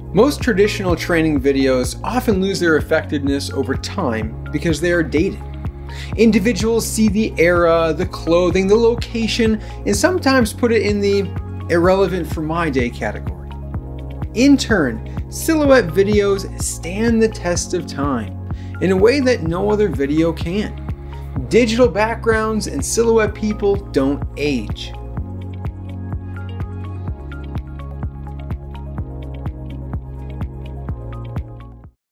Most traditional training videos often lose their effectiveness over time because they are dated. Individuals see the era, the clothing, the location, and sometimes put it in the irrelevant for my day category. In turn, silhouette videos stand the test of time in a way that no other video can. Digital backgrounds and silhouette people don't age.